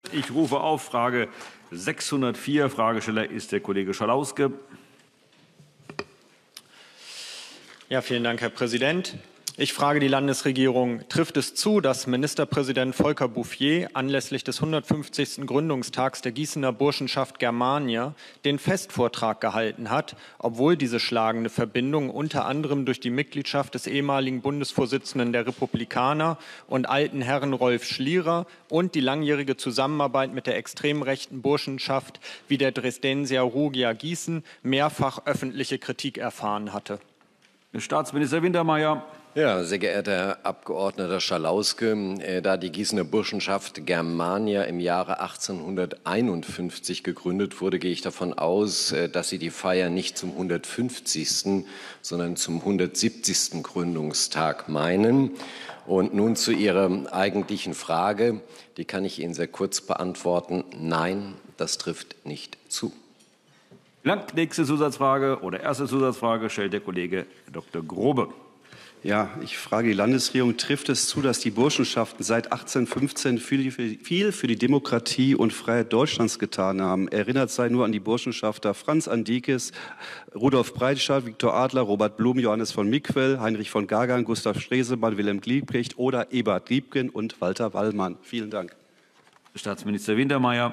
Ich rufe auf Frage 604. Fragesteller ist der Kollege Schalauske. Ja, vielen Dank, Herr Präsident. Ich frage die Landesregierung, trifft es zu, dass Ministerpräsident Volker Bouffier anlässlich des 150. Gründungstags der Gießener Burschenschaft Germania den Festvortrag gehalten hat, obwohl diese schlagende Verbindung unter anderem durch die Mitgliedschaft des ehemaligen Bundesvorsitzenden der Republikaner und alten Herren Rolf Schlierer und die langjährige Zusammenarbeit mit der extrem rechten Burschenschaft wie der Dresdensia Rugia Gießen mehrfach öffentliche Kritik erfahren hatte? Staatsminister Wintermeyer. Ja, sehr geehrter Herr Abgeordneter Schalauske, da die Gießener Burschenschaft Germania im Jahre 1851 gegründet wurde, gehe ich davon aus, dass Sie die Feier nicht zum 150., sondern zum 170. Gründungstag meinen. Und nun zu Ihrer eigentlichen Frage, die kann ich Ihnen sehr kurz beantworten. Nein, das trifft nicht zu. Nächste Zusatzfrage oder erste Zusatzfrage stellt der Kollege Dr. Grobe. Ja, ich frage die Landesregierung, trifft es zu, dass die Burschenschaften seit 1815 viel für die Demokratie und Freiheit Deutschlands getan haben? Erinnert sei nur an die Burschenschafter Franz Andikes, Rudolf Breitscheid, Viktor Adler, Robert Blum, Johannes von Mickwell, Heinrich von Gagern, Gustav Stresemann, Wilhelm Liebknecht oder Ebert Liebken und Walter Wallmann. Vielen Dank. Staatsminister Wintermeyer.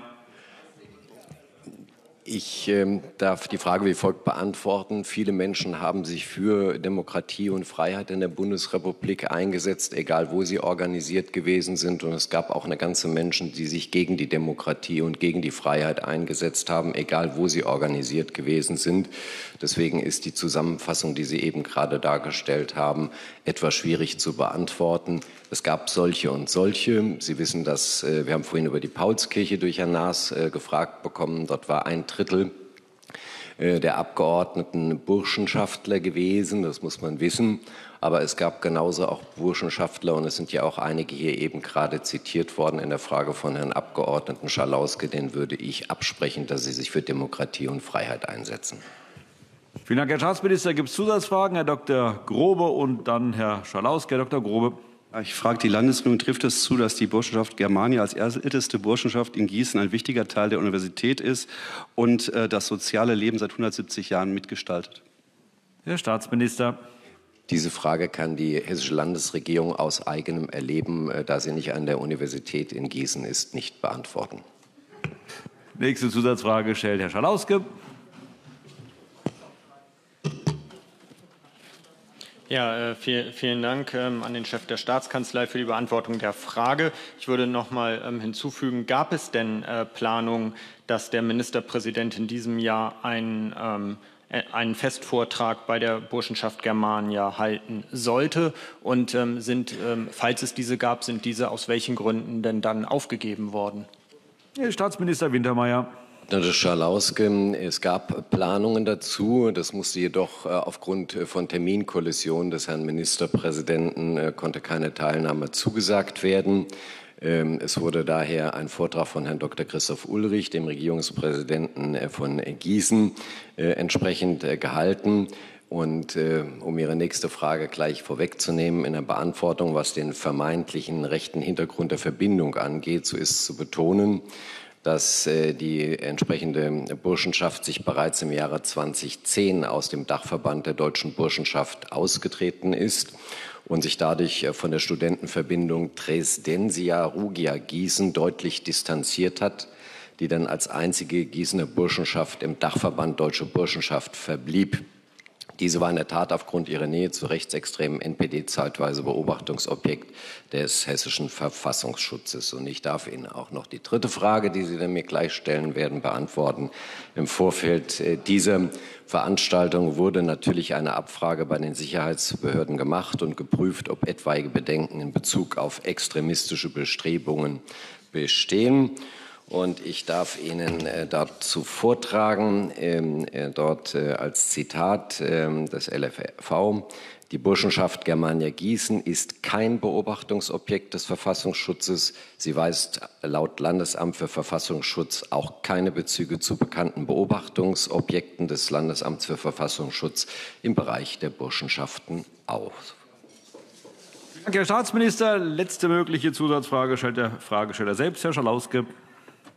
Ich darf die Frage wie folgt beantworten. Viele Menschen haben sich für Demokratie und Freiheit in der Bundesrepublik eingesetzt, egal wo sie organisiert gewesen sind. Und es gab auch eine ganze Menschen, die sich gegen die Demokratie und gegen die Freiheit eingesetzt haben, egal wo sie organisiert gewesen sind. Deswegen ist die Zusammenfassung, die Sie eben gerade dargestellt haben, etwas schwierig zu beantworten. Es gab solche und solche. Sie wissen, dass wir haben vorhin über die Paulskirche durch Herrn Naas gefragt bekommen. Dort war 1/3 der Abgeordneten Burschenschaftler gewesen. Das muss man wissen. Aber es gab genauso auch Burschenschaftler, und es sind ja auch einige hier eben gerade zitiert worden in der Frage von Herrn Abgeordneten Schalauske. Den würde ich absprechen, dass sie sich für Demokratie und Freiheit einsetzen. Vielen Dank, Herr Staatsminister. Gibt es Zusatzfragen? Herr Dr. Grobe und dann Herr Schalauske. Herr Dr. Grobe. Ich frage die Landesregierung, trifft es zu, dass die Burschenschaft Germania als älteste Burschenschaft in Gießen ein wichtiger Teil der Universität ist und das soziale Leben seit 170 Jahren mitgestaltet? Herr Staatsminister. Diese Frage kann die hessische Landesregierung aus eigenem Erleben, da sie nicht an der Universität in Gießen ist, nicht beantworten. Nächste Zusatzfrage stellt Herr Schalauske. Ja, vielen Dank an den Chef der Staatskanzlei für die Beantwortung der Frage. Ich würde noch mal hinzufügen, gab es denn Planungen, dass der Ministerpräsident in diesem Jahr einen Festvortrag bei der Burschenschaft Germania halten sollte? Und falls es diese gab, sind diese aus welchen Gründen denn dann aufgegeben worden? Herr Staatsminister Wintermeyer. Herr Schalauske, es gab Planungen dazu. Das musste jedoch aufgrund von Terminkollision des Herrn Ministerpräsidenten konnte keine Teilnahme zugesagt werden. Es wurde daher ein Vortrag von Herrn Dr. Christoph Ulrich, dem Regierungspräsidenten von Gießen, entsprechend gehalten. Und um Ihre nächste Frage gleich vorwegzunehmen, in der Beantwortung, was den vermeintlichen rechten Hintergrund der Verbindung angeht, so ist zu betonen, dass die entsprechende Burschenschaft sich bereits im Jahre 2010 aus dem Dachverband der Deutschen Burschenschaft ausgetreten ist und sich dadurch von der Studentenverbindung Dresdensia Rugia Gießen deutlich distanziert hat, die dann als einzige Gießener Burschenschaft im Dachverband Deutsche Burschenschaft verblieb. Diese war in der Tat aufgrund ihrer Nähe zu rechtsextremen NPD zeitweise Beobachtungsobjekt des hessischen Verfassungsschutzes. Und ich darf Ihnen auch noch die dritte Frage, die Sie dann mir gleich stellen werden, beantworten. Im Vorfeld dieser Veranstaltung wurde natürlich eine Abfrage bei den Sicherheitsbehörden gemacht und geprüft, ob etwaige Bedenken in Bezug auf extremistische Bestrebungen bestehen. Und ich darf Ihnen dazu vortragen, dort als Zitat des LFV, die Burschenschaft Germania Gießen ist kein Beobachtungsobjekt des Verfassungsschutzes. Sie weist laut Landesamt für Verfassungsschutz auch keine Bezüge zu bekannten Beobachtungsobjekten des Landesamts für Verfassungsschutz im Bereich der Burschenschaften auf. Danke, Herr Staatsminister. Letzte mögliche Zusatzfrage stellt der Fragesteller selbst, Herr Schalauske.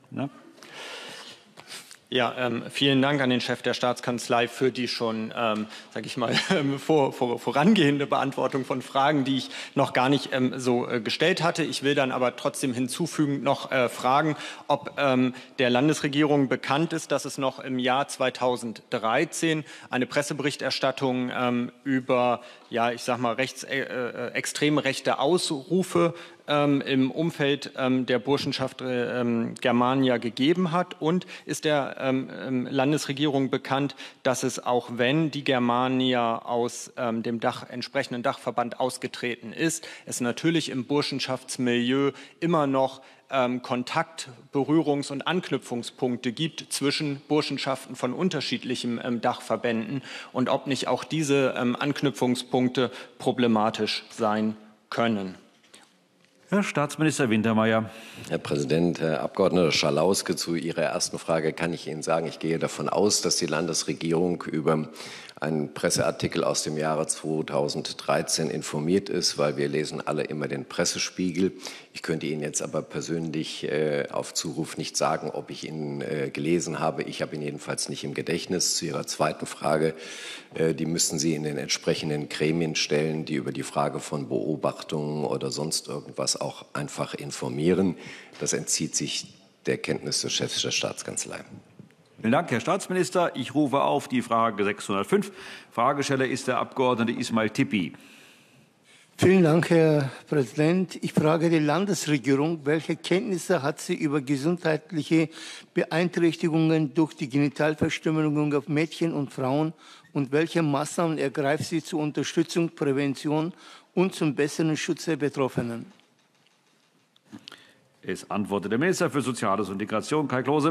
Na? Ja, vielen Dank an den Chef der Staatskanzlei für die schon, sage ich mal, vorangehende Beantwortung von Fragen, die ich noch gar nicht so gestellt hatte. Ich will dann aber trotzdem hinzufügend noch fragen, ob der Landesregierung bekannt ist, dass es noch im Jahr 2013 eine Presseberichterstattung über, ja, ich sag mal, extreme rechte Ausrufe im Umfeld der Burschenschaft Germania gegeben hat, und ist der Landesregierung bekannt, dass es, auch wenn die Germania aus dem entsprechenden Dachverband ausgetreten ist, es natürlich im Burschenschaftsmilieu immer noch Kontakt-, Berührungs- und Anknüpfungspunkte gibt zwischen Burschenschaften von unterschiedlichen Dachverbänden, und ob nicht auch diese Anknüpfungspunkte problematisch sein können. Herr Staatsminister Wintermeyer. Herr Präsident, Herr Abgeordneter Schalauske, zu Ihrer ersten Frage kann ich Ihnen sagen, ich gehe davon aus, dass die Landesregierung über einen Presseartikel aus dem Jahre 2013 informiert ist, weil wir lesen alle immer den Pressespiegel. Ich könnte Ihnen jetzt aber persönlich auf Zuruf nicht sagen, ob ich ihn gelesen habe. Ich habe ihn jedenfalls nicht im Gedächtnis. Zu Ihrer zweiten Frage, die müssten Sie in den entsprechenden Gremien stellen, die über die Frage von Beobachtungen oder sonst irgendwas auch einfach informieren. Das entzieht sich der Kenntnis des Chefs der Staatskanzlei. Vielen Dank, Herr Staatsminister. Ich rufe auf die Frage 605. Fragesteller ist der Abgeordnete Ismail Tippi. Vielen Dank, Herr Präsident. Ich frage die Landesregierung, welche Kenntnisse hat sie über gesundheitliche Beeinträchtigungen durch die Genitalverstümmelung auf Mädchen und Frauen, und welche Maßnahmen ergreift sie zur Unterstützung, Prävention und zum besseren Schutz der Betroffenen? Es antwortet der Minister für Soziales und Integration, Kai Klose.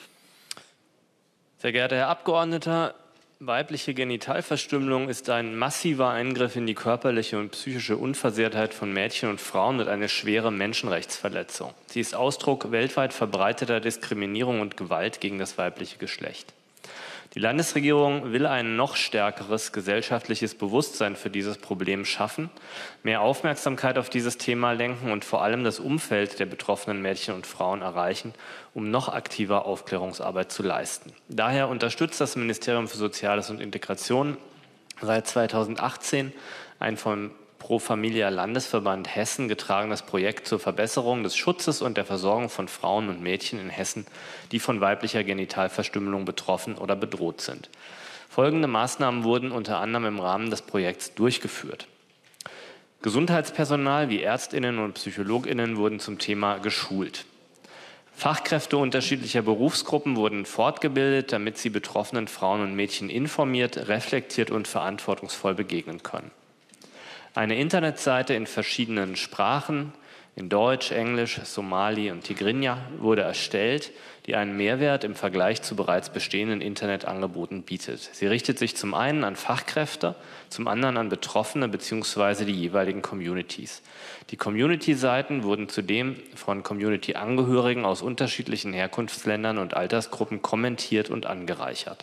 Sehr geehrter Herr Abgeordneter, weibliche Genitalverstümmelung ist ein massiver Eingriff in die körperliche und psychische Unversehrtheit von Mädchen und Frauen und eine schwere Menschenrechtsverletzung. Sie ist Ausdruck weltweit verbreiteter Diskriminierung und Gewalt gegen das weibliche Geschlecht. Die Landesregierung will ein noch stärkeres gesellschaftliches Bewusstsein für dieses Problem schaffen, mehr Aufmerksamkeit auf dieses Thema lenken und vor allem das Umfeld der betroffenen Mädchen und Frauen erreichen, um noch aktiver Aufklärungsarbeit zu leisten. Daher unterstützt das Ministerium für Soziales und Integration seit 2018 ein von Pro Familia Landesverband Hessen getragenes Projekt zur Verbesserung des Schutzes und der Versorgung von Frauen und Mädchen in Hessen, die von weiblicher Genitalverstümmelung betroffen oder bedroht sind. Folgende Maßnahmen wurden unter anderem im Rahmen des Projekts durchgeführt. Gesundheitspersonal wie ÄrztInnen und PsychologInnen wurden zum Thema geschult. Fachkräfte unterschiedlicher Berufsgruppen wurden fortgebildet, damit sie betroffenen Frauen und Mädchen informiert, reflektiert und verantwortungsvoll begegnen können. Eine Internetseite in verschiedenen Sprachen, in Deutsch, Englisch, Somali und Tigrinya, wurde erstellt, die einen Mehrwert im Vergleich zu bereits bestehenden Internetangeboten bietet. Sie richtet sich zum einen an Fachkräfte, zum anderen an Betroffene bzw. die jeweiligen Communities. Die Community-Seiten wurden zudem von Community-Angehörigen aus unterschiedlichen Herkunftsländern und Altersgruppen kommentiert und angereichert.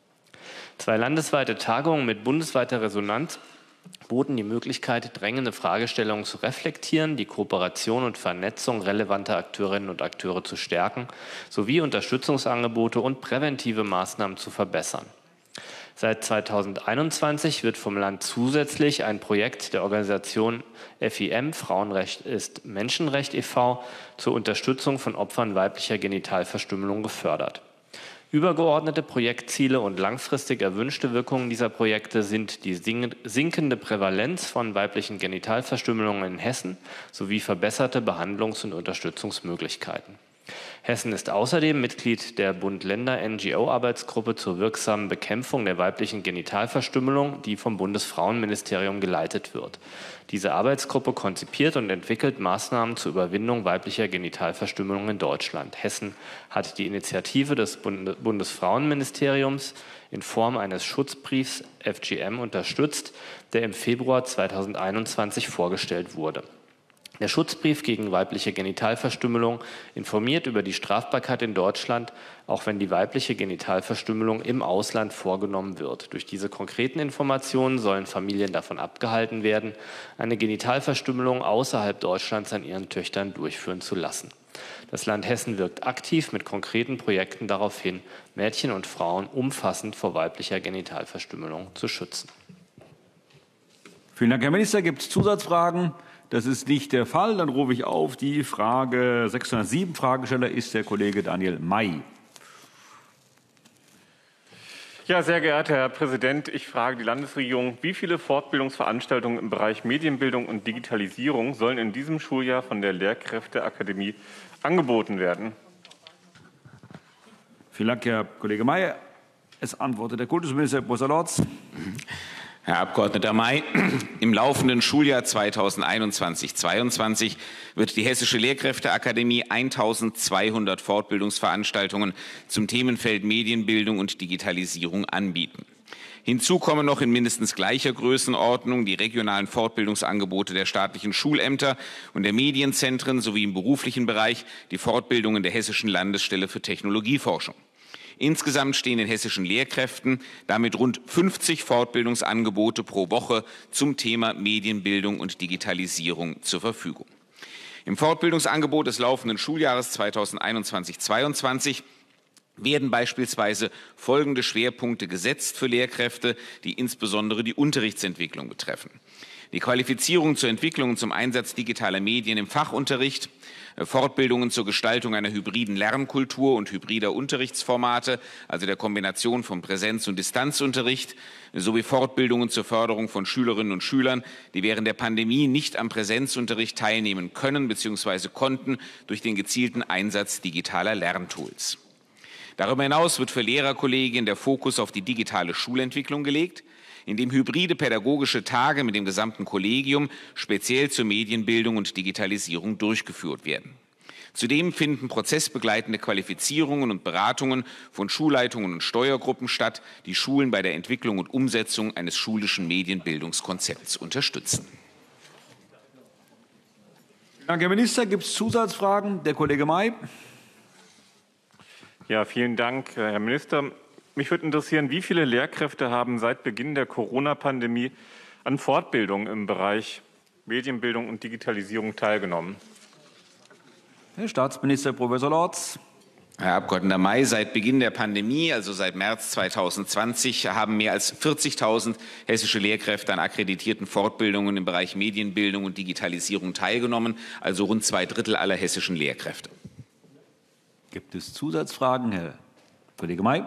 2 landesweite Tagungen mit bundesweiter Resonanz boten die Möglichkeit, drängende Fragestellungen zu reflektieren, die Kooperation und Vernetzung relevanter Akteurinnen und Akteure zu stärken, sowie Unterstützungsangebote und präventive Maßnahmen zu verbessern. Seit 2021 wird vom Land zusätzlich ein Projekt der Organisation FIM, Frauenrecht ist Menschenrecht e.V., zur Unterstützung von Opfern weiblicher Genitalverstümmelung gefördert. Übergeordnete Projektziele und langfristig erwünschte Wirkungen dieser Projekte sind die sinkende Prävalenz von weiblichen Genitalverstümmelungen in Hessen sowie verbesserte Behandlungs- und Unterstützungsmöglichkeiten. Hessen ist außerdem Mitglied der Bund-Länder-NGO-Arbeitsgruppe zur wirksamen Bekämpfung der weiblichen Genitalverstümmelung, die vom Bundesfrauenministerium geleitet wird. Diese Arbeitsgruppe konzipiert und entwickelt Maßnahmen zur Überwindung weiblicher Genitalverstümmelung in Deutschland. Hessen hat die Initiative des Bundesfrauenministeriums in Form eines Schutzbriefs FGM unterstützt, der im Februar 2021 vorgestellt wurde. Der Schutzbrief gegen weibliche Genitalverstümmelung informiert über die Strafbarkeit in Deutschland, auch wenn die weibliche Genitalverstümmelung im Ausland vorgenommen wird. Durch diese konkreten Informationen sollen Familien davon abgehalten werden, eine Genitalverstümmelung außerhalb Deutschlands an ihren Töchtern durchführen zu lassen. Das Land Hessen wirkt aktiv mit konkreten Projekten darauf hin, Mädchen und Frauen umfassend vor weiblicher Genitalverstümmelung zu schützen. Vielen Dank, Herr Minister. Gibt es Zusatzfragen? Das ist nicht der Fall. Dann rufe ich auf die Frage 607. Fragesteller ist der Kollege Daniel May. Ja, sehr geehrter Herr Präsident, ich frage die Landesregierung, wie viele Fortbildungsveranstaltungen im Bereich Medienbildung und Digitalisierung sollen in diesem Schuljahr von der Lehrkräfteakademie angeboten werden? Vielen Dank, Herr Kollege May. Es antwortet der Kultusminister, Professor Lorz. Herr Abgeordneter May, im laufenden Schuljahr 2021/22 wird die Hessische Lehrkräfteakademie 1.200 Fortbildungsveranstaltungen zum Themenfeld Medienbildung und Digitalisierung anbieten. Hinzu kommen noch in mindestens gleicher Größenordnung die regionalen Fortbildungsangebote der staatlichen Schulämter und der Medienzentren sowie im beruflichen Bereich die Fortbildungen der Hessischen Landesstelle für Technologieforschung. Insgesamt stehen den hessischen Lehrkräften damit rund 50 Fortbildungsangebote pro Woche zum Thema Medienbildung und Digitalisierung zur Verfügung. Im Fortbildungsangebot des laufenden Schuljahres 2021/22 werden beispielsweise folgende Schwerpunkte gesetzt für Lehrkräfte, die insbesondere die Unterrichtsentwicklung betreffen: die Qualifizierung zur Entwicklung und zum Einsatz digitaler Medien im Fachunterricht, Fortbildungen zur Gestaltung einer hybriden Lernkultur und hybrider Unterrichtsformate, also der Kombination von Präsenz- und Distanzunterricht, sowie Fortbildungen zur Förderung von Schülerinnen und Schülern, die während der Pandemie nicht am Präsenzunterricht teilnehmen können bzw. konnten durch den gezielten Einsatz digitaler Lerntools. Darüber hinaus wird für Lehrerkollegien der Fokus auf die digitale Schulentwicklung gelegt, indem hybride pädagogische Tage mit dem gesamten Kollegium speziell zur Medienbildung und Digitalisierung durchgeführt werden. Zudem finden prozessbegleitende Qualifizierungen und Beratungen von Schulleitungen und Steuergruppen statt, die Schulen bei der Entwicklung und Umsetzung eines schulischen Medienbildungskonzepts unterstützen. Vielen Dank, Herr Minister. Gibt es Zusatzfragen? Der Kollege May. Ja, vielen Dank, Herr Minister. Mich würde interessieren, wie viele Lehrkräfte haben seit Beginn der Corona-Pandemie an Fortbildung im Bereich Medienbildung und Digitalisierung teilgenommen? Herr Staatsminister Professor Lorz. Herr Abgeordneter May, seit Beginn der Pandemie, also seit März 2020, haben mehr als 40.000 hessische Lehrkräfte an akkreditierten Fortbildungen im Bereich Medienbildung und Digitalisierung teilgenommen, also rund 2/3 aller hessischen Lehrkräfte. Gibt es Zusatzfragen? Herr Kollege May.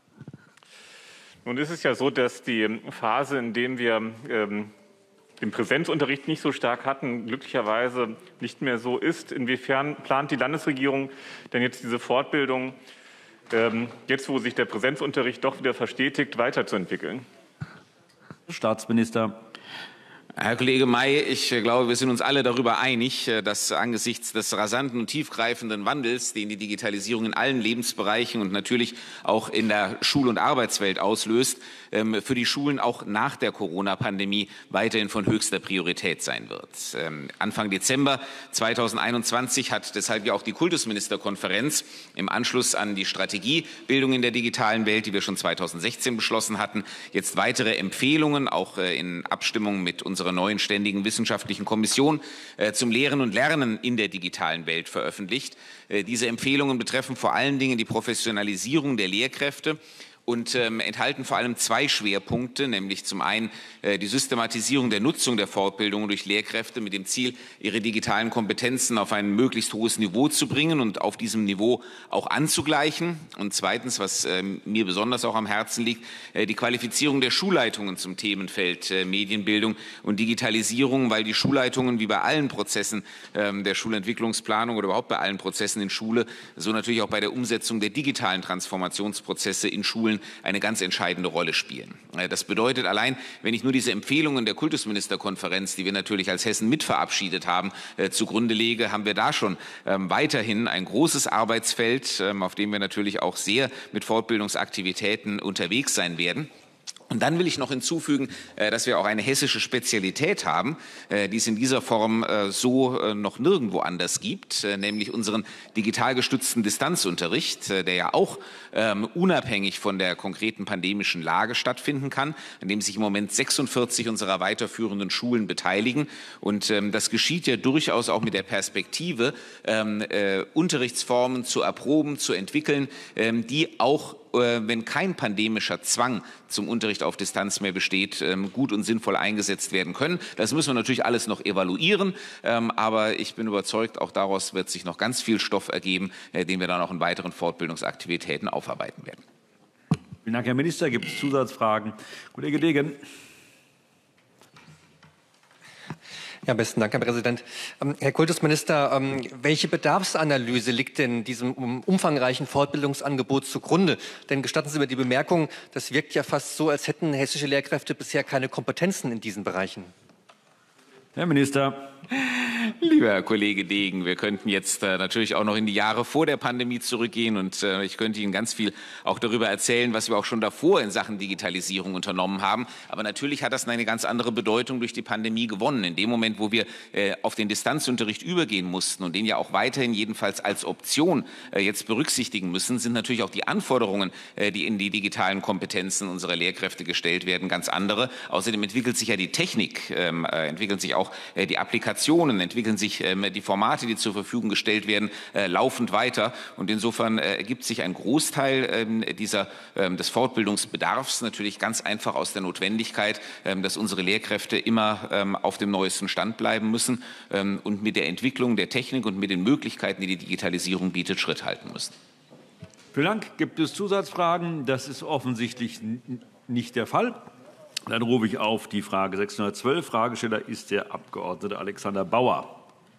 Nun ist es ja so, dass die Phase, in der wir den Präsenzunterricht nicht so stark hatten, glücklicherweise nicht mehr so ist. Inwiefern plant die Landesregierung denn jetzt diese Fortbildung, jetzt wo sich der Präsenzunterricht doch wieder verstetigt, weiterzuentwickeln? Staatsminister. Herr Kollege May, ich glaube, wir sind uns alle darüber einig, dass angesichts des rasanten und tiefgreifenden Wandels, den die Digitalisierung in allen Lebensbereichen und natürlich auch in der Schul- und Arbeitswelt auslöst, für die Schulen auch nach der Corona-Pandemie weiterhin von höchster Priorität sein wird. Anfang Dezember 2021 hat deshalb ja auch die Kultusministerkonferenz im Anschluss an die Strategie Bildung in der digitalen Welt, die wir schon 2016 beschlossen hatten, jetzt weitere Empfehlungen, auch in Abstimmung mit unserer neuen ständigen wissenschaftlichen Kommission zum Lehren und Lernen in der digitalen Welt veröffentlicht. Diese Empfehlungen betreffen vor allen Dingen die Professionalisierung der Lehrkräfte und enthalten vor allem zwei Schwerpunkte, nämlich zum einen die Systematisierung der Nutzung der Fortbildung durch Lehrkräfte mit dem Ziel, ihre digitalen Kompetenzen auf ein möglichst hohes Niveau zu bringen und auf diesem Niveau auch anzugleichen. Und zweitens, was mir besonders auch am Herzen liegt, die Qualifizierung der Schulleitungen zum Themenfeld Medienbildung und Digitalisierung, weil die Schulleitungen wie bei allen Prozessen der Schulentwicklungsplanung oder überhaupt bei allen Prozessen in Schule, so natürlich auch bei der Umsetzung der digitalen Transformationsprozesse in Schulen eine ganz entscheidende Rolle spielen. Das bedeutet allein, wenn ich nur diese Empfehlungen der Kultusministerkonferenz, die wir natürlich als Hessen mit verabschiedet haben, zugrunde lege, haben wir da schon weiterhin ein großes Arbeitsfeld, auf dem wir natürlich auch sehr mit Fortbildungsaktivitäten unterwegs sein werden. Und dann will ich noch hinzufügen, dass wir auch eine hessische Spezialität haben, die es in dieser Form so noch nirgendwo anders gibt, nämlich unseren digital gestützten Distanzunterricht, der ja auch unabhängig von der konkreten pandemischen Lage stattfinden kann, an dem sich im Moment 46 unserer weiterführenden Schulen beteiligen. Und das geschieht ja durchaus auch mit der Perspektive, Unterrichtsformen zu erproben, zu entwickeln, die auch wenn kein pandemischer Zwang zum Unterricht auf Distanz mehr besteht, gut und sinnvoll eingesetzt werden können. Das müssen wir natürlich alles noch evaluieren, aber ich bin überzeugt, auch daraus wird sich noch ganz viel Stoff ergeben, den wir dann auch in weiteren Fortbildungsaktivitäten aufarbeiten werden. Vielen Dank, Herr Minister. Gibt es Zusatzfragen? Kollege Degen. Ja, besten Dank, Herr Präsident. Herr Kultusminister, welche Bedarfsanalyse liegt denn diesem umfangreichen Fortbildungsangebot zugrunde? Denn gestatten Sie mir die Bemerkung, das wirkt ja fast so, als hätten hessische Lehrkräfte bisher keine Kompetenzen in diesen Bereichen. Herr Minister. Lieber Herr Kollege Degen, wir könnten jetzt natürlich auch noch in die Jahre vor der Pandemie zurückgehen und ich könnte Ihnen ganz viel auch darüber erzählen, was wir auch schon davor in Sachen Digitalisierung unternommen haben. Aber natürlich hat das eine ganz andere Bedeutung durch die Pandemie gewonnen. In dem Moment, wo wir auf den Distanzunterricht übergehen mussten und den ja auch weiterhin jedenfalls als Option jetzt berücksichtigen müssen, sind natürlich auch die Anforderungen, die in die digitalen Kompetenzen unserer Lehrkräfte gestellt werden, ganz andere. Außerdem entwickelt sich ja die Technik, entwickeln sich auch die Applikationen, entwickeln sich die Formate, die zur Verfügung gestellt werden, laufend weiter. Und insofern ergibt sich ein Großteil des Fortbildungsbedarfs natürlich ganz einfach aus der Notwendigkeit, dass unsere Lehrkräfte immer auf dem neuesten Stand bleiben müssen und mit der Entwicklung der Technik und mit den Möglichkeiten, die die Digitalisierung bietet, Schritt halten müssen. Vielen Dank. Gibt es Zusatzfragen? Das ist offensichtlich nicht der Fall. Dann rufe ich auf die Frage 612. Fragesteller ist der Abgeordnete Alexander Bauer.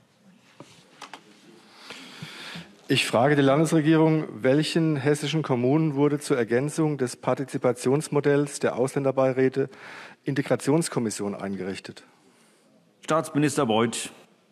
Ich frage die Landesregierung, welchen hessischen Kommunen wurde zur Ergänzung des Partizipationsmodells der Ausländerbeiräte Integrationskommission eingerichtet? Staatsminister Beuth.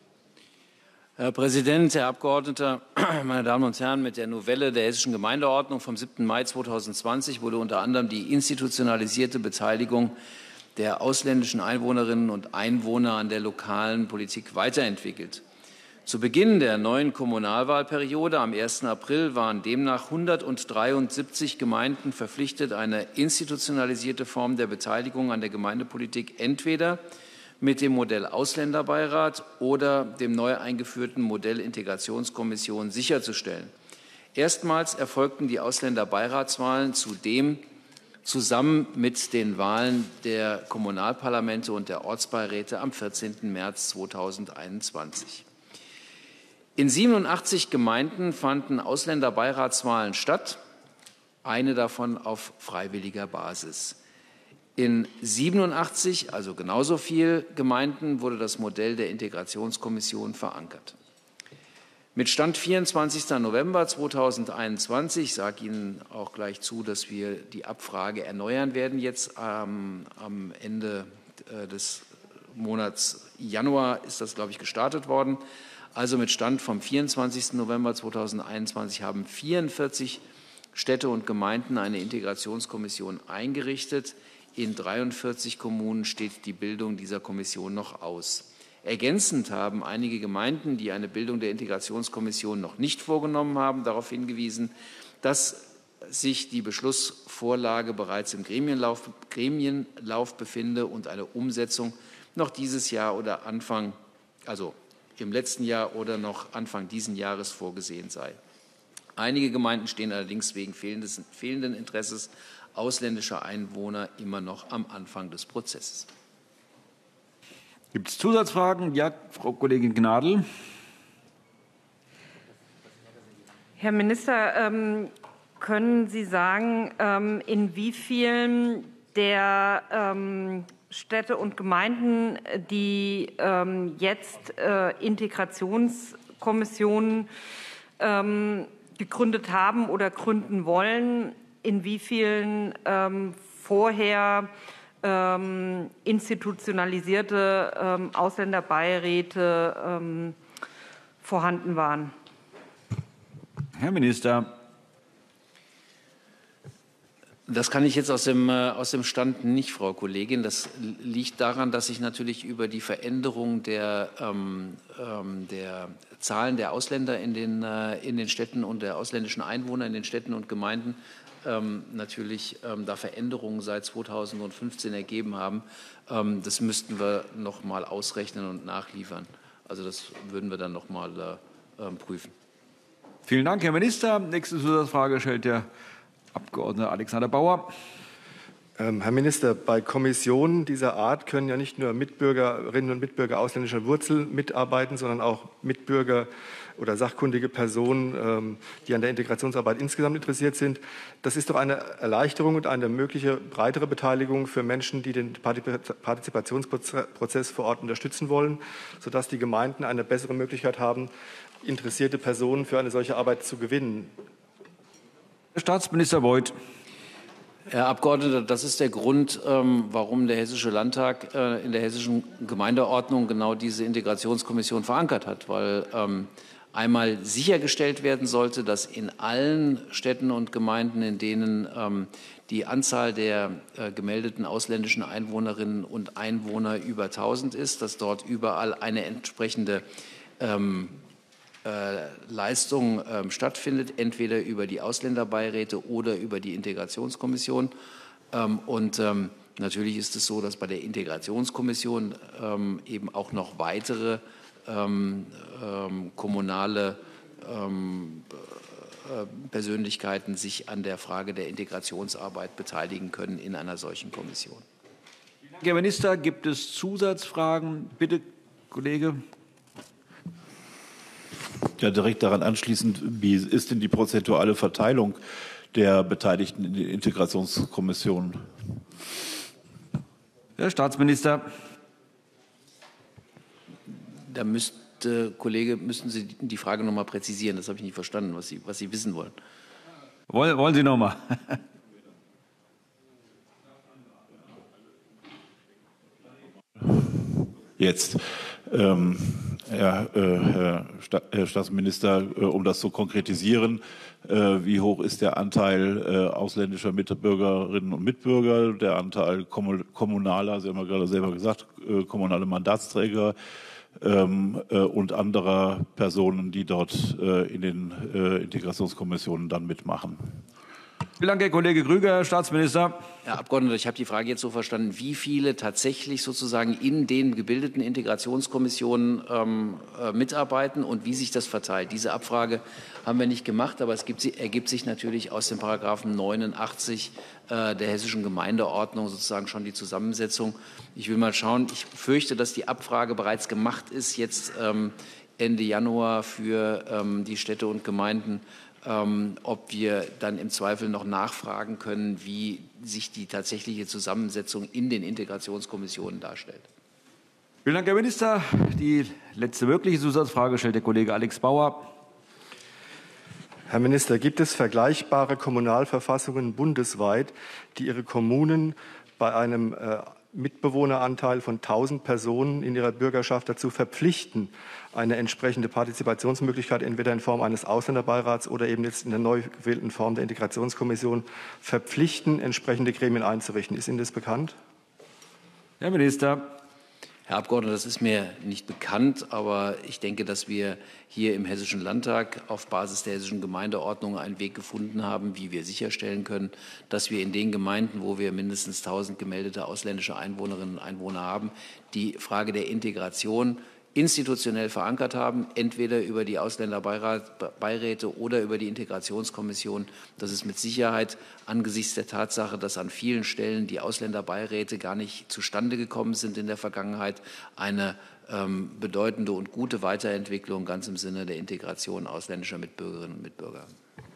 Herr Präsident, Herr Abgeordneter, meine Damen und Herren! Mit der Novelle der Hessischen Gemeindeordnung vom 7. Mai 2020 wurde unter anderem die institutionalisierte Beteiligung der ausländischen Einwohnerinnen und Einwohner an der lokalen Politik weiterentwickelt. Zu Beginn der neuen Kommunalwahlperiode am 1. April waren demnach 173 Gemeinden verpflichtet, eine institutionalisierte Form der Beteiligung an der Gemeindepolitik entweder mit dem Modell Ausländerbeirat oder dem neu eingeführten Modell Integrationskommission sicherzustellen. Erstmals erfolgten die Ausländerbeiratswahlen zudem zusammen mit den Wahlen der Kommunalparlamente und der Ortsbeiräte am 14. März 2021. In 87 Gemeinden fanden Ausländerbeiratswahlen statt, eine davon auf freiwilliger Basis. In 87, also genauso viel Gemeinden, wurde das Modell der Integrationskommission verankert. Mit Stand 24. November 2021, ich sage Ihnen auch gleich zu, dass wir die Abfrage erneuern werden jetzt am Ende des Monats Januar ist das, glaube ich, gestartet worden. Also mit Stand vom 24. November 2021 haben 44 Städte und Gemeinden eine Integrationskommission eingerichtet. In 43 Kommunen steht die Bildung dieser Kommission noch aus. Ergänzend haben einige Gemeinden, die eine Bildung der Integrationskommission noch nicht vorgenommen haben, darauf hingewiesen, dass sich die Beschlussvorlage bereits im Gremienlauf befinde und eine Umsetzung noch dieses Jahr oder im letzten Jahr oder noch Anfang dieses Jahres vorgesehen sei. Einige Gemeinden stehen allerdings wegen fehlenden Interesses ausländischer Einwohner immer noch am Anfang des Prozesses. Gibt es Zusatzfragen? Ja, Frau Kollegin Gnadl. Herr Minister, können Sie sagen, in wie vielen der Städte und Gemeinden, die jetzt Integrationskommissionen gegründet haben oder gründen wollen, in wie vielen vorher institutionalisierte Ausländerbeiräte vorhanden waren? Herr Minister. Das kann ich jetzt aus dem Stand nicht, Frau Kollegin. Das liegt daran, dass sich natürlich über die Veränderung der Zahlen der Ausländer in den Städten und der ausländischen Einwohner in den Städten und Gemeinden natürlich da Veränderungen seit 2015 ergeben haben. Das müssten wir noch mal ausrechnen und nachliefern. Also das würden wir dann noch mal prüfen. Vielen Dank, Herr Minister. Nächste Zusatzfrage stellt der Abgeordnete Alexander Bauer. Herr Minister, bei Kommissionen dieser Art können ja nicht nur Mitbürgerinnen und Mitbürger ausländischer Wurzel mitarbeiten, sondern auch Mitbürger oder sachkundige Personen, die an der Integrationsarbeit insgesamt interessiert sind. Das ist doch eine Erleichterung und eine mögliche breitere Beteiligung für Menschen, die den Partizipationsprozess vor Ort unterstützen wollen, sodass die Gemeinden eine bessere Möglichkeit haben, interessierte Personen für eine solche Arbeit zu gewinnen. Herr Staatsminister Beuth. Herr Abgeordneter, das ist der Grund, warum der Hessische Landtag in der hessischen Gemeindeordnung genau diese Integrationskommission verankert hat, weil einmal sichergestellt werden sollte, dass in allen Städten und Gemeinden, in denen die Anzahl der gemeldeten ausländischen Einwohnerinnen und Einwohner über 1000 ist, dass dort überall eine entsprechende Leistung stattfindet, entweder über die Ausländerbeiräte oder über die Integrationskommission. Natürlich ist es so, dass bei der Integrationskommission eben auch noch weitere kommunale Persönlichkeiten sich an der Frage der Integrationsarbeit beteiligen können in einer solchen Kommission. Herr Minister, gibt es Zusatzfragen? Bitte, Kollege. Ja, direkt daran anschließend, wie ist denn die prozentuale Verteilung der Beteiligten in den Integrationskommissionen? Herr Staatsminister. Da müssten Sie die Frage noch mal präzisieren. Das habe ich nicht verstanden, was Sie wissen wollen. Wollen Sie noch mal? Jetzt. Herr Staatsminister, um das zu konkretisieren, wie hoch ist der Anteil ausländischer Mitbürgerinnen und Mitbürger, der Anteil kommunaler, Sie haben ja gerade selber gesagt, kommunale Mandatsträger und anderer Personen, die dort in den Integrationskommissionen dann mitmachen? Vielen Dank, Herr Kollege Grüger. Herr Staatsminister. Herr Abgeordneter, ich habe die Frage jetzt so verstanden, wie viele tatsächlich sozusagen in den gebildeten Integrationskommissionen mitarbeiten und wie sich das verteilt. Diese Abfrage haben wir nicht gemacht, aber es ergibt sich natürlich aus dem Paragraphen 89 der hessischen Gemeindeordnung sozusagen schon die Zusammensetzung. Ich will mal schauen. Ich fürchte, dass die Abfrage bereits gemacht ist, jetzt Ende Januar für die Städte und Gemeinden. Ob wir dann im Zweifel noch nachfragen können, wie sich die tatsächliche Zusammensetzung in den Integrationskommissionen darstellt. Vielen Dank, Herr Minister. Die letzte wirkliche Zusatzfrage stellt der Kollege Alex Bauer. Herr Minister, gibt es vergleichbare Kommunalverfassungen bundesweit, die ihre Kommunen bei einem Mitbewohneranteil von 1000 Personen in ihrer Bürgerschaft dazu verpflichten, eine entsprechende Partizipationsmöglichkeit entweder in Form eines Ausländerbeirats oder eben jetzt in der neu gewählten Form der Integrationskommission verpflichten, entsprechende Gremien einzurichten? Ist Ihnen das bekannt? Herr Minister. Herr Abgeordneter, das ist mir nicht bekannt, aber ich denke, dass wir hier im Hessischen Landtag auf Basis der hessischen Gemeindeordnung einen Weg gefunden haben, wie wir sicherstellen können, dass wir in den Gemeinden, wo wir mindestens 1000 gemeldete ausländische Einwohnerinnen und Einwohner haben, die Frage der Integration institutionell verankert haben, entweder über die Ausländerbeiräte oder über die Integrationskommission. Das ist mit Sicherheit angesichts der Tatsache, dass an vielen Stellen die Ausländerbeiräte gar nicht zustande gekommen sind in der Vergangenheit, eine bedeutende und gute Weiterentwicklung ganz im Sinne der Integration ausländischer Mitbürgerinnen und Mitbürger.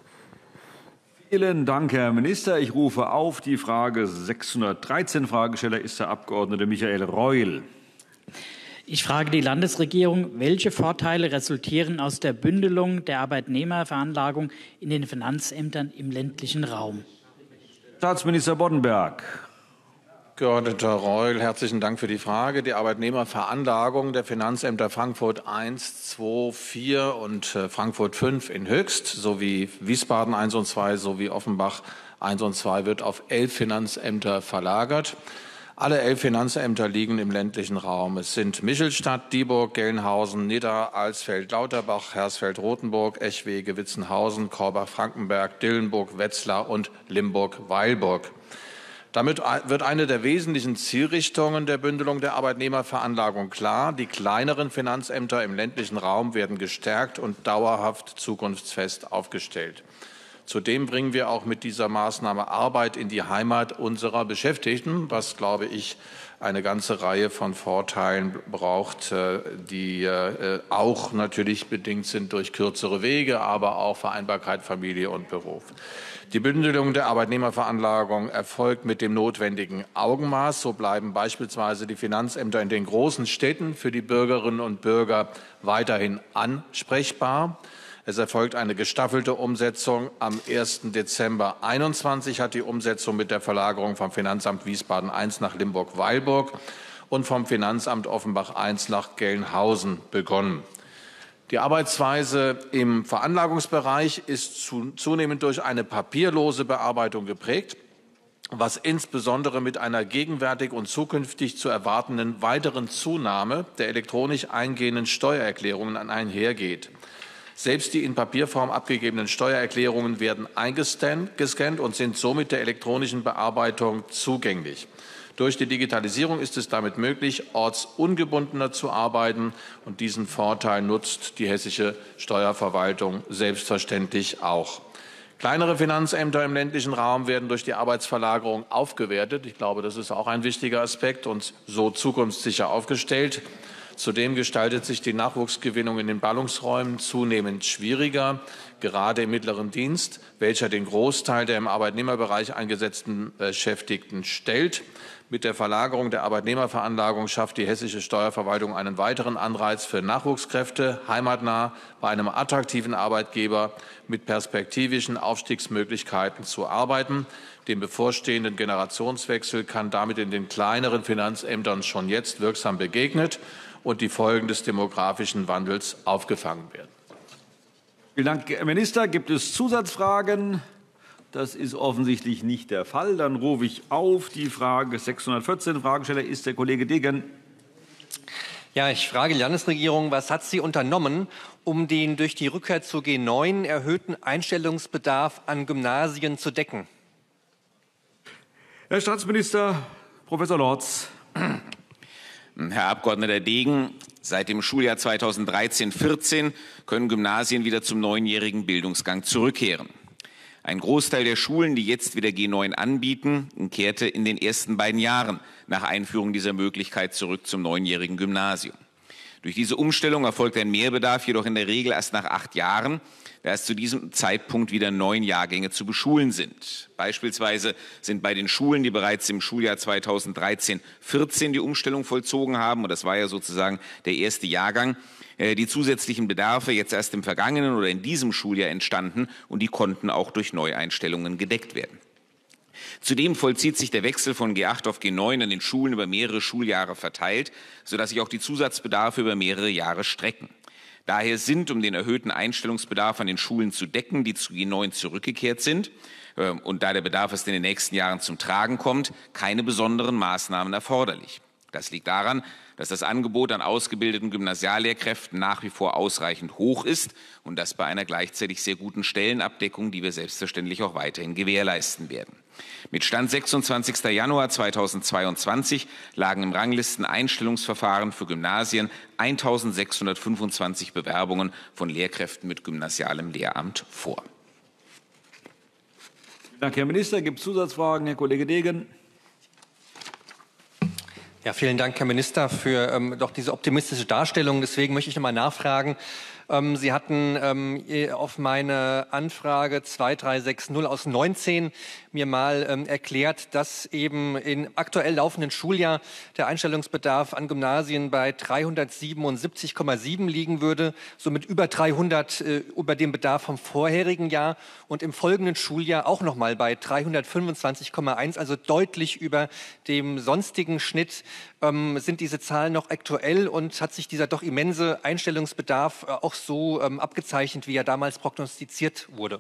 Vielen Dank, Herr Minister. Ich rufe auf die Frage 613. Fragesteller ist der Abgeordnete Michael Reul. Ich frage die Landesregierung, welche Vorteile resultieren aus der Bündelung der Arbeitnehmerveranlagung in den Finanzämtern im ländlichen Raum? Staatsminister Boddenberg. Abgeordneter Reul, herzlichen Dank für die Frage. Die Arbeitnehmerveranlagung der Finanzämter Frankfurt 1, 2, 4 und Frankfurt 5 in Höchst sowie Wiesbaden 1 und 2 sowie Offenbach 1 und 2 wird auf 11 Finanzämter verlagert. Alle 11 Finanzämter liegen im ländlichen Raum. Es sind Michelstadt, Dieburg, Gelnhausen, Nidda, Alsfeld, Lauterbach, Hersfeld, Rothenburg, Eschwege, Witzenhausen, Korbach-Frankenberg, Dillenburg, Wetzlar und Limburg-Weilburg. Damit wird eine der wesentlichen Zielrichtungen der Bündelung der Arbeitnehmerveranlagung klar. Die kleineren Finanzämter im ländlichen Raum werden gestärkt und dauerhaft zukunftsfest aufgestellt. Zudem bringen wir auch mit dieser Maßnahme Arbeit in die Heimat unserer Beschäftigten, was, glaube ich, eine ganze Reihe von Vorteilen braucht, die auch natürlich bedingt sind durch kürzere Wege, aber auch Vereinbarkeit Familie und Beruf. Die Bündelung der Arbeitnehmerveranlagung erfolgt mit dem notwendigen Augenmaß. So bleiben beispielsweise die Finanzämter in den großen Städten für die Bürgerinnen und Bürger weiterhin ansprechbar. Es erfolgt eine gestaffelte Umsetzung. Am 1. Dezember 2021 hat die Umsetzung mit der Verlagerung vom Finanzamt Wiesbaden 1 nach Limburg-Weilburg und vom Finanzamt Offenbach 1 nach Gelnhausen begonnen. Die Arbeitsweise im Veranlagungsbereich ist zunehmend durch eine papierlose Bearbeitung geprägt, was insbesondere mit einer gegenwärtig und zukünftig zu erwartenden weiteren Zunahme der elektronisch eingehenden Steuererklärungen einhergeht. Selbst die in Papierform abgegebenen Steuererklärungen werden eingescannt und sind somit der elektronischen Bearbeitung zugänglich. Durch die Digitalisierung ist es damit möglich, ortsungebundener zu arbeiten. Und diesen Vorteil nutzt die hessische Steuerverwaltung selbstverständlich auch. Kleinere Finanzämter im ländlichen Raum werden durch die Arbeitsverlagerung aufgewertet. Ich glaube, das ist auch ein wichtiger Aspekt und so zukunftssicher aufgestellt. Zudem gestaltet sich die Nachwuchsgewinnung in den Ballungsräumen zunehmend schwieriger, gerade im mittleren Dienst, welcher den Großteil der im Arbeitnehmerbereich eingesetzten Beschäftigten stellt. Mit der Verlagerung der Arbeitnehmerveranlagung schafft die hessische Steuerverwaltung einen weiteren Anreiz für Nachwuchskräfte, heimatnah bei einem attraktiven Arbeitgeber mit perspektivischen Aufstiegsmöglichkeiten zu arbeiten. Dem bevorstehenden Generationswechsel kann damit in den kleineren Finanzämtern schon jetzt wirksam begegnet und die Folgen des demografischen Wandels aufgefangen werden. Vielen Dank, Herr Minister. Gibt es Zusatzfragen? Das ist offensichtlich nicht der Fall. Dann rufe ich auf die Frage 614. Fragesteller ist der Kollege Degen. Ja, ich frage die Landesregierung, was hat sie unternommen, um den durch die Rückkehr zur G9 erhöhten Einstellungsbedarf an Gymnasien zu decken? Herr Staatsminister Professor Lorz. Herr Abgeordneter Degen, seit dem Schuljahr 2013/14 können Gymnasien wieder zum neunjährigen Bildungsgang zurückkehren. Ein Großteil der Schulen, die jetzt wieder G9 anbieten, kehrte in den ersten beiden Jahren nach Einführung dieser Möglichkeit zurück zum neunjährigen Gymnasium. Durch diese Umstellung erfolgt ein Mehrbedarf jedoch in der Regel erst nach 8 Jahren, da es zu diesem Zeitpunkt wieder 9 Jahrgänge zu beschulen sind. Beispielsweise sind bei den Schulen, die bereits im Schuljahr 2013/14 die Umstellung vollzogen haben, und das war ja sozusagen der erste Jahrgang, die zusätzlichen Bedarfe jetzt erst im vergangenen oder in diesem Schuljahr entstanden und die konnten auch durch Neueinstellungen gedeckt werden. Zudem vollzieht sich der Wechsel von G8 auf G9 an den Schulen über mehrere Schuljahre verteilt, sodass sich auch die Zusatzbedarfe über mehrere Jahre strecken. Daher sind, um den erhöhten Einstellungsbedarf an den Schulen zu decken, die zu G9 zurückgekehrt sind, und da der Bedarf erst in den nächsten Jahren zum Tragen kommt, keine besonderen Maßnahmen erforderlich. Das liegt daran, dass das Angebot an ausgebildeten Gymnasiallehrkräften nach wie vor ausreichend hoch ist und das bei einer gleichzeitig sehr guten Stellenabdeckung, die wir selbstverständlich auch weiterhin gewährleisten werden. Mit Stand 26. Januar 2022 lagen im Ranglisteneinstellungsverfahren für Gymnasien 1.625 Bewerbungen von Lehrkräften mit gymnasialem Lehramt vor. Vielen Dank, Herr Minister. Gibt es Zusatzfragen? Herr Kollege Degen. Ja, vielen Dank, Herr Minister, für doch diese optimistische Darstellung. Deswegen möchte ich noch mal nachfragen, Sie hatten auf meine Anfrage 2360 aus 19 mir mal erklärt, dass eben im aktuell laufenden Schuljahr der Einstellungsbedarf an Gymnasien bei 377,7 liegen würde, somit über 300 über dem Bedarf vom vorherigen Jahr und im folgenden Schuljahr auch nochmal bei 325,1, also deutlich über dem sonstigen Schnitt. Sind diese Zahlen noch aktuell und hat sich dieser doch immense Einstellungsbedarf auch so abgezeichnet, wie er damals prognostiziert wurde?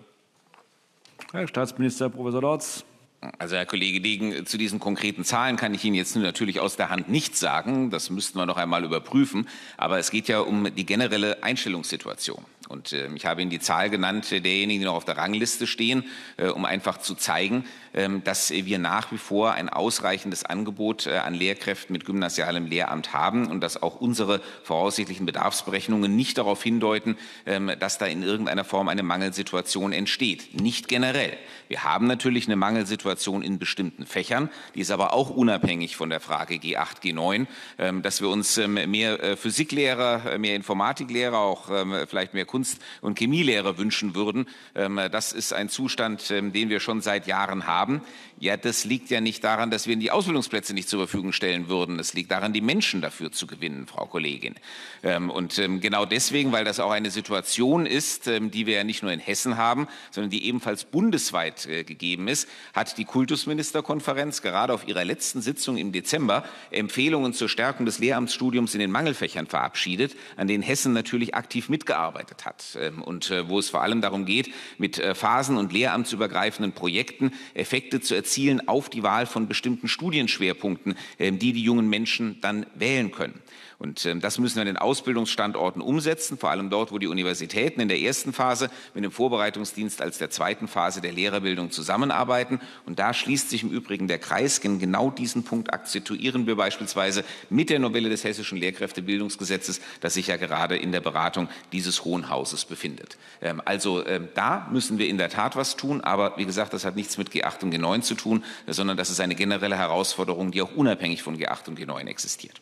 Herr Staatsminister Professor Lorz. Also, Herr Kollege Degen, zu diesen konkreten Zahlen kann ich Ihnen jetzt natürlich aus der Hand nichts sagen. Das müssten wir noch einmal überprüfen. Aber es geht ja um die generelle Einstellungssituation. Und ich habe Ihnen die Zahl genannt derjenigen, die noch auf der Rangliste stehen, um einfach zu zeigen, dass wir nach wie vor ein ausreichendes Angebot an Lehrkräften mit gymnasialem Lehramt haben und dass auch unsere voraussichtlichen Bedarfsberechnungen nicht darauf hindeuten, dass da in irgendeiner Form eine Mangelsituation entsteht. Nicht generell. Wir haben natürlich eine Mangelsituation in bestimmten Fächern, die ist aber auch unabhängig von der Frage G8, G9, dass wir uns mehr Physiklehrer, mehr Informatiklehrer, auch vielleicht mehr Kunst- und Chemielehrer wünschen würden. Das ist ein Zustand, den wir schon seit Jahren haben. Ja, das liegt ja nicht daran, dass wir die Ausbildungsplätze nicht zur Verfügung stellen würden. Es liegt daran, die Menschen dafür zu gewinnen, Frau Kollegin. Und genau deswegen, weil das auch eine Situation ist, die wir ja nicht nur in Hessen haben, sondern die ebenfalls bundesweit gegeben ist, hat die Kultusministerkonferenz gerade auf ihrer letzten Sitzung im Dezember Empfehlungen zur Stärkung des Lehramtsstudiums in den Mangelfächern verabschiedet, an denen Hessen natürlich aktiv mitgearbeitet hat. Und wo es vor allem darum geht, mit phasen- und lehramtsübergreifenden Projekten Effekte zu erzielen auf die Wahl von bestimmten Studienschwerpunkten, die jungen Menschen dann wählen können. Und das müssen wir in den Ausbildungsstandorten umsetzen, vor allem dort, wo die Universitäten in der ersten Phase mit dem Vorbereitungsdienst als der zweiten Phase der Lehrerbildung zusammenarbeiten. Und da schließt sich im Übrigen der Kreis. Genau diesen Punkt akzentuieren wir beispielsweise mit der Novelle des Hessischen Lehrkräftebildungsgesetzes, das sich ja gerade in der Beratung dieses Hohen Hauses befindet. Also da müssen wir in der Tat was tun. Aber wie gesagt, das hat nichts mit G8 und G9 zu tun, sondern das ist eine generelle Herausforderung, die auch unabhängig von G8 und G9 existiert.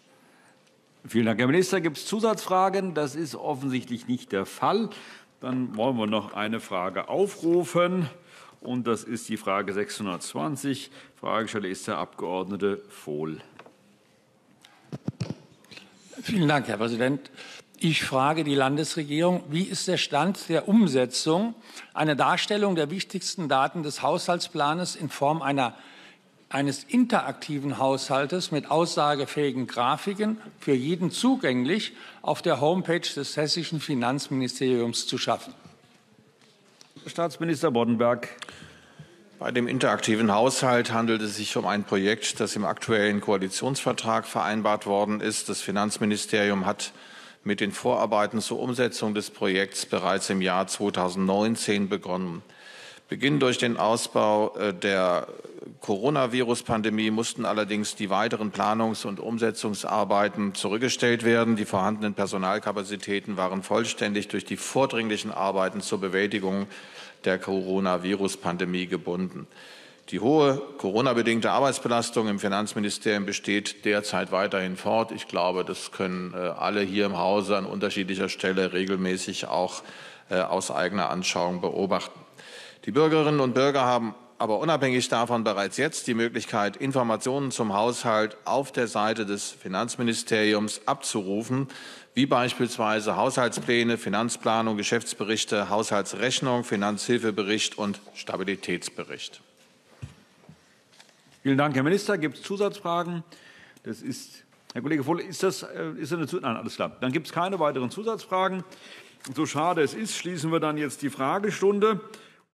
Vielen Dank, Herr Minister. Gibt es Zusatzfragen? Das ist offensichtlich nicht der Fall. Dann wollen wir noch eine Frage aufrufen. Und das ist die Frage 620. Fragesteller ist der Abgeordnete Vohl. Vielen Dank, Herr Präsident. Ich frage die Landesregierung, wie ist der Stand der Umsetzung einer Darstellung der wichtigsten Daten des Haushaltsplans in Form eines interaktiven Haushaltes mit aussagefähigen Grafiken für jeden zugänglich auf der Homepage des Hessischen Finanzministeriums zu schaffen? Staatsminister Boddenberg. Bei dem interaktiven Haushalt handelt es sich um ein Projekt, das im aktuellen Koalitionsvertrag vereinbart worden ist. Das Finanzministerium hat mit den Vorarbeiten zur Umsetzung des Projekts bereits im Jahr 2019 begonnen. Beginnend durch den Ausbau der Coronavirus-Pandemie mussten allerdings die weiteren Planungs- und Umsetzungsarbeiten zurückgestellt werden. Die vorhandenen Personalkapazitäten waren vollständig durch die vordringlichen Arbeiten zur Bewältigung der Coronavirus-Pandemie gebunden. Die hohe Corona-bedingte Arbeitsbelastung im Finanzministerium besteht derzeit weiterhin fort. Ich glaube, das können alle hier im Hause an unterschiedlicher Stelle regelmäßig auch aus eigener Anschauung beobachten. Die Bürgerinnen und Bürger haben aber unabhängig davon bereits jetzt die Möglichkeit, Informationen zum Haushalt auf der Seite des Finanzministeriums abzurufen, wie beispielsweise Haushaltspläne, Finanzplanung, Geschäftsberichte, Haushaltsrechnung, Finanzhilfebericht und Stabilitätsbericht. Vielen Dank, Herr Minister. Gibt es Zusatzfragen? Das ist, Herr Kollege Vohl, ist eine Zusatzfrage? Nein, alles klar. Dann gibt es keine weiteren Zusatzfragen. So schade es ist, schließen wir dann jetzt die Fragestunde.